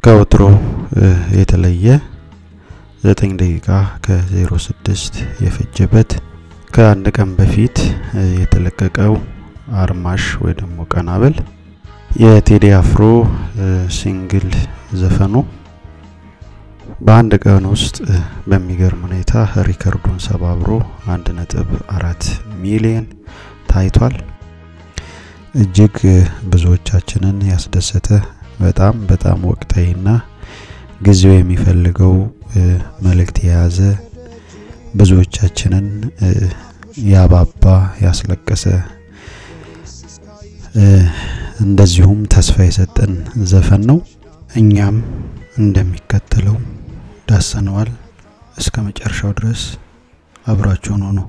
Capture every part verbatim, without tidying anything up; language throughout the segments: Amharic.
ከወትሮ የተለየ ዘጠኝ ደቂቃ ከዜሮ ስድስት የፈጀበት ከአንድ ቀን በፊት የተለቀቀው አርማሽ ወይ ደግሞ ቀናበል የቴዲ አፍሮ ሲንግል ዘፈኑ በአንድ ቀን ውስጥ በሚገርም ሁኔታ ሪከርዱን ሰባብሮ አንድ ነጥብ አራት ሚሊዮን ታይቷል። እጅግ ብዙዎቻችንን ያስደሰተ በጣም በጣም ወቅታዊና ጊዜው የሚፈልገው መልእክት የያዘ ብዙዎቻችንን ያባባ ያስለቀሰ እንደዚሁም ተስፋ የሰጠን ዘፈን ነው። እኛም እንደሚከተለው ዳሰነዋል። እስከ መጨረሻው ድረስ አብራችሁን ሆኑ።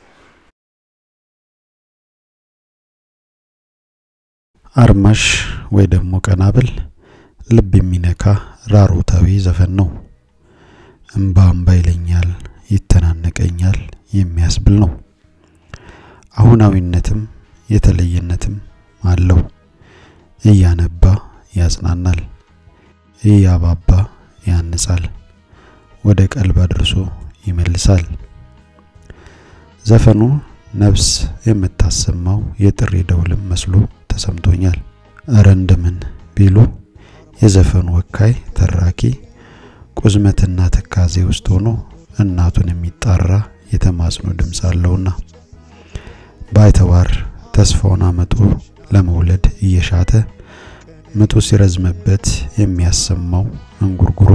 አርማሽ ወይ ደግሞ ቀናበል ልብ የሚነካ ራሮታዊ ዘፈን ነው። እንባ እንባ ይለኛል ይተናነቀኛል የሚያስብል ነው። አሁናዊነትም የተለየነትም አለው። እያነባ ያጽናናል፣ እያባባ ያንጻል፣ ወደ ቀልብ አድርሶ ይመልሳል። ዘፈኑ ነፍስ የምታሰማው የጥሪ ደውልም መስሎ ተሰምቶኛል። አረ እንደምን ቢሉ የዘፈኑ ወካይ ተራኪ ቁዝመትና ተካዜ ውስጥ ሆኖ እናቱን የሚጣራ የተማጽኖ ድምጽ አለውና ባይተዋር ተስፋውን አመጡ ለመውለድ እየሻተ ምጡ ሲረዝምበት የሚያሰማው እንጉርጉሮ።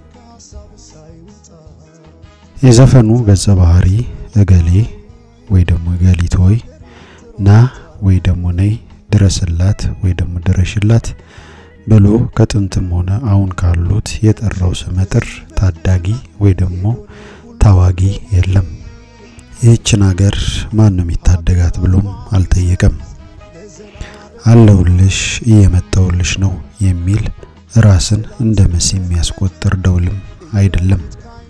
የዘፈኑ ገጸ ባህሪ እገሌ ወይ ደግሞ ገሊት ሆይ ና ወይ ደግሞ ነይ ድረስላት ወይ ደግሞ ድረሽላት ብሎ ከጥንትም ሆነ አሁን ካሉት የጠራው ስመጥር ታዳጊ ወይ ደግሞ ታዋጊ የለም። ይህችን ሀገር ማንንም ይታደጋት ብሎም አልጠየቀም። አለውልሽ እየመጣውልሽ ነው የሚል ራስን እንደ መሲ የሚያስቆጥር ደውልም አይደለም።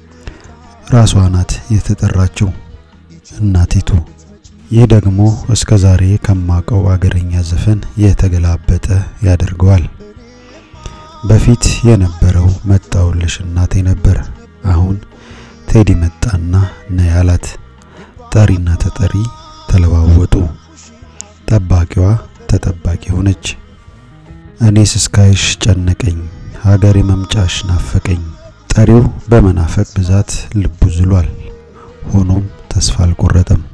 ራሷ ናት የተጠራችው እናቲቱ። ይህ ደግሞ እስከዛሬ ከማቀው አገረኛ ዘፈን የተገላበጠ ያደርገዋል። በፊት የነበረው መጣውልሽ እናቴ ነበር። አሁን ቴዲ መጣና ነያላት። ጠሪና ተጠሪ ተለዋወጡ። ጠባቂዋ ተጠባቂ ሆነች። እኔስ እስካይሽ ጨነቀኝ ሀገሬ መምጫሽ ናፈቀኝ። ጠሪው በመናፈቅ ብዛት ልቡ ዝሏል። ሆኖም ተስፋ አልቆረጠም።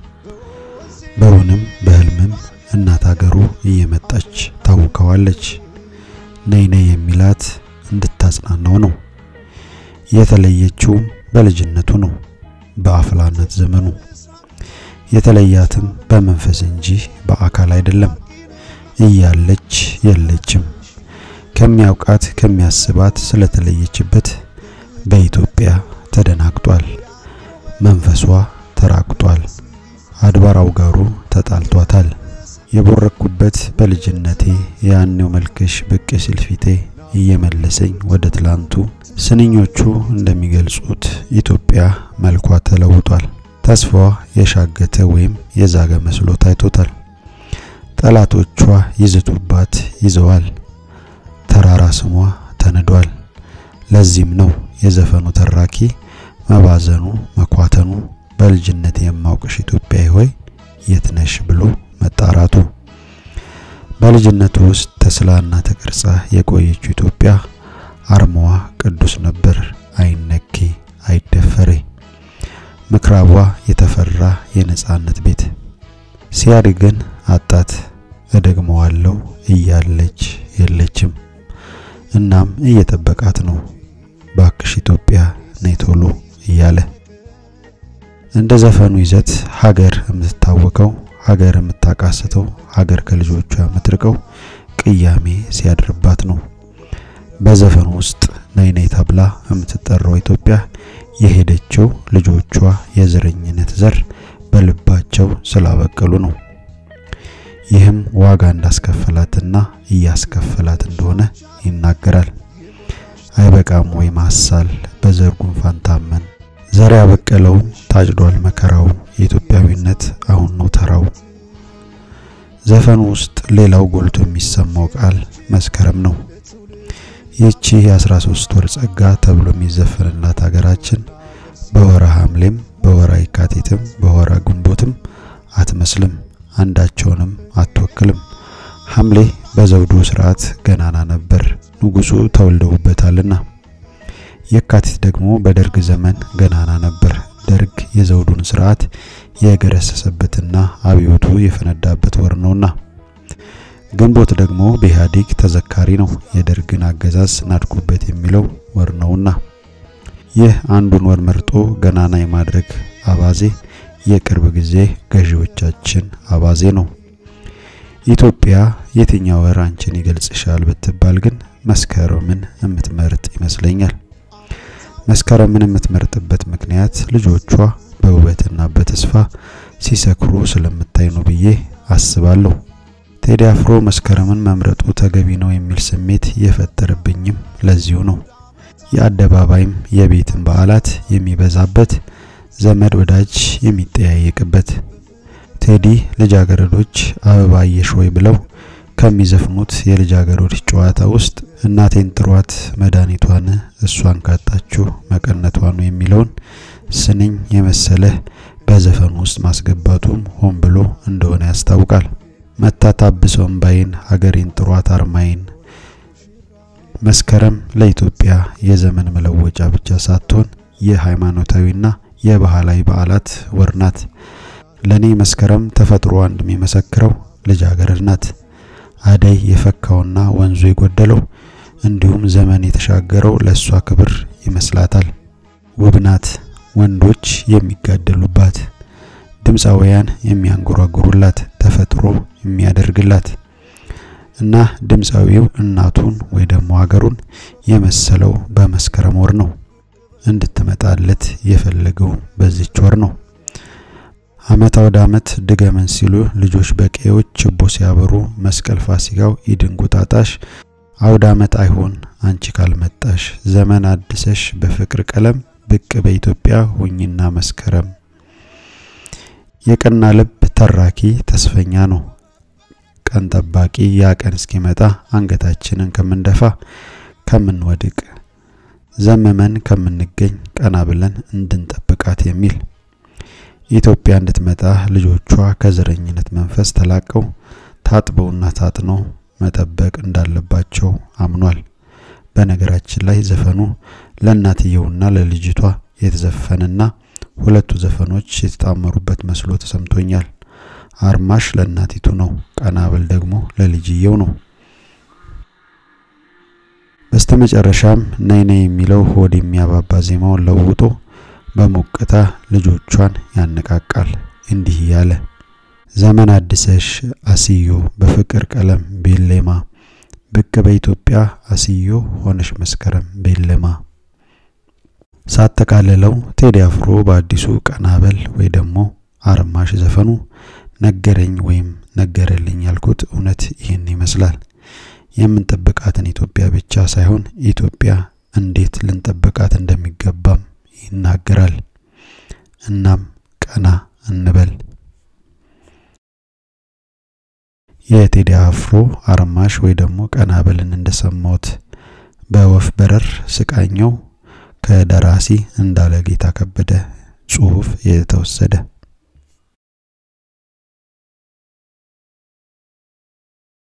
በውንም በህልምም እናት ሀገሩ እየመጣች ታውቀዋለች። ነይ ነይ የሚላት እንድታጽናናው ነው። የተለየችው በልጅነቱ ነው፣ በአፍላነት ዘመኑ። የተለያትም በመንፈስ እንጂ በአካል አይደለም። እያለች የለችም። ከሚያውቃት ከሚያስባት ስለተለየችበት በኢትዮጵያ ተደናግጧል። መንፈሷ ተራቅቷል። አድባራው ጋሩ ተጣልቷታል። የቦረኩበት በልጅነቴ ያኔው መልክሽ ብቅ ሲል ፊቴ እየመለሰኝ ወደ ትላንቱ። ስንኞቹ እንደሚገልጹት ኢትዮጵያ መልኳ ተለውጧል። ተስፋዋ የሻገተ ወይም የዛገ መስሎ ታይቶታል። ጠላቶቿ ይዝቱባት ይዘዋል። ተራራ ስሟ ተነዷል። ለዚህም ነው የዘፈኑ ተራኪ መባዘኑ መኳተኑ በልጅነት የማውቅሽ ኢትዮጵያ ሆይ የትነሽ ብሎ መጣራቱ። በልጅነቱ ውስጥ ተስላና ተቀርጻ የቆየችው ኢትዮጵያ አርማዋ ቅዱስ ነበር፣ አይነኬ አይደፈሬ። ምክራቧ የተፈራ የነጻነት ቤት። ሲያድግን አጣት እደግመዋለሁ እያለች የለችም። እናም እየተበቃት ነው ባክሽ ኢትዮጵያ ነይ ቶሎ እያለ። እንደ ዘፈኑ ይዘት ሀገር የምትታወቀው ሀገር የምታቃስተው ሀገር ከልጆቿ የምትርቀው ቅያሜ ሲያድርባት ነው። በዘፈኑ ውስጥ ነይ ነይ ተብላ የምትጠራው ኢትዮጵያ የሄደችው ልጆቿ የዘረኝነት ዘር በልባቸው ስላበቀሉ ነው። ይህም ዋጋ እንዳስከፈላትና እያስከፈላት እንደሆነ ይናገራል። አይበቃም ወይ ማሳል በዘር ጉንፋን ታመን ዘር ያበቀለው ታጭዷል መከራው የኢትዮጵያዊነት አሁን ነው ተራው። ዘፈኑ ውስጥ ሌላው ጎልቶ የሚሰማው ቃል መስከረም ነው። ይህቺ የ13 ወር ጸጋ ተብሎ የሚዘፈንላት ሀገራችን በወርሃ ሐምሌም በወርሃ የካቲትም በወርሃ ግንቦትም አትመስልም፣ አንዳቸውንም አትወክልም። ሐምሌ በዘውዱ ስርዓት ገናና ነበር፣ ንጉሱ ተወልደውበታልና። የካቲት ደግሞ በደርግ ዘመን ገናና ነበር፣ ደርግ የዘውዱን ስርዓት የገረሰሰበትና አብዮቱ የፈነዳበት ወር ነውና። ግንቦት ደግሞ በኢህአዴግ ተዘካሪ ነው፣ የደርግን አገዛዝ ናድኩበት የሚለው ወር ነውና። ይህ አንዱን ወር መርጦ ገናና የማድረግ አባዜ የቅርብ ጊዜ ገዢዎቻችን አባዜ ነው። ኢትዮጵያ የትኛው ወር አንቺን ይገልጽሻል ብትባል ግን መስከረምን የምትመርጥ ይመስለኛል። መስከረምን የምትመርጥበት ምክንያት ልጆቿ በውበትና በተስፋ ሲሰክሩ ስለምታይ ነው ብዬ አስባለሁ። ቴዲ አፍሮ መስከረምን መምረጡ ተገቢ ነው የሚል ስሜት የፈጠረብኝም ለዚሁ ነው። የአደባባይም የቤትም በዓላት የሚበዛበት፣ ዘመድ ወዳጅ የሚጠያየቅበት። ቴዲ ልጃገረዶች አበባየሽ ወይ ብለው ከሚዘፍኑት የልጃገረዶች ጨዋታ ውስጥ እናቴን ጥሯት መድኃኒቷን እሷን ካጣችሁ መቀነቷን የሚለውን ስንኝ የመሰለ በዘፈኑ ውስጥ ማስገባቱም ሆን ብሎ እንደሆነ ያስታውቃል። መታታብሶም ባይን ሀገሬን ጥሯት አርማይን። መስከረም ለኢትዮጵያ የዘመን መለወጫ ብቻ ሳትሆን የሃይማኖታዊና የባህላዊ በዓላት ወር ናት። ለኔ መስከረም ተፈጥሮ አንድም የመሰክረው ልጃገረድ ናት። አደይ የፈካውና ወንዙ የጎደለው እንዲሁም ዘመን የተሻገረው ለሷ ክብር ይመስላታል። ውብናት፣ ወንዶች የሚጋደሉባት፣ ድምፃውያን የሚያንጎራጉሩላት፣ ተፈጥሮ የሚያደርግላት እና ድምፃዊው እናቱን ወይ ደግሞ ሀገሩን የመሰለው በመስከረም ወር ነው። እንድትመጣለት የፈለገው በዚህች ወር ነው። አመት ወደ አመት ድገመን ሲሉ ልጆች በቀዮች ችቦ ሲያበሩ መስቀል ፋሲካው ኢድንጉጣጣሽ አውደ አመት አይሆን አንቺ ካልመጣሽ ዘመን አድሰሽ በፍቅር ቀለም ብቅ በኢትዮጵያ ሁኝና መስከረም። የቀና ልብ ተራኪ ተስፈኛ ነው። ቀን ጠባቂ ያ ቀን እስኪመጣ አንገታችንን ከምንደፋ ከምንወድቅ ዘመመን ከምንገኝ ቀና ብለን እንድንጠብቃት የሚል ኢትዮጵያ እንድትመጣ ልጆቿ ከዘረኝነት መንፈስ ተላቀው ታጥበውና ታጥነው መጠበቅ እንዳለባቸው አምኗል። በነገራችን ላይ ዘፈኑ ለእናትየውና ለልጅቷ የተዘፈነና ሁለቱ ዘፈኖች የተጣመሩበት መስሎ ተሰምቶኛል። አርማሽ ለእናቲቱ ነው፣ ቀናበል ደግሞ ለልጅየው ነው። በስተመጨረሻም ነይ ነይ የሚለው ሆድ የሚያባባ ዜማውን ለውጦ በሞቅታ ልጆቿን ያነቃቃል እንዲህ ያለ ዘመን አድሰሽ አሲዮ በፍቅር ቀለም ቤሌማ ብቅ በኢትዮጵያ አሲዮ ሆነሽ መስከረም ቤሌማ። ሳተቃለለው ቴዲ አፍሮ በአዲሱ ቀናበል ወይ ደግሞ አርማሽ ዘፈኑ ነገረኝ ወይም ነገረልኝ ያልኩት እውነት ይሄን ይመስላል። የምንጠብቃትን ኢትዮጵያ ብቻ ሳይሆን ኢትዮጵያ እንዴት ልንጠብቃት እንደሚገባም ይናገራል። እናም ቀና እንበል። የቴዲ አፍሮ አርማሽ ወይ ደግሞ ቀናበልን እንደሰማሁት በወፍ በረር ስቃኘው ከደራሲ እንዳለ ጌታ ከበደ ጽሁፍ የተወሰደ